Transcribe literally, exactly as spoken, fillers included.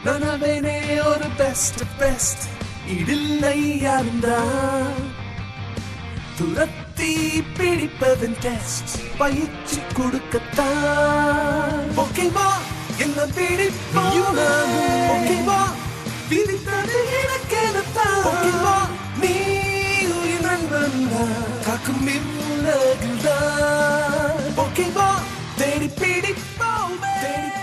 நனவேனே ஒரு best best இடில்லை யாருந்தான் துரத்தி பிடிப்பதன் test பயிற்சி கொடுக்கத்தான் ஓகேவா என்ன பிடிப்போம் ஓகேவா விதித்தது எனக்கெனத்தான் ஓகேவா நீ உயிர் நண்பன் காக்கும் இவ்வுலகில்தான் ஓகேவா தேடி பிடிப்போம் தேடி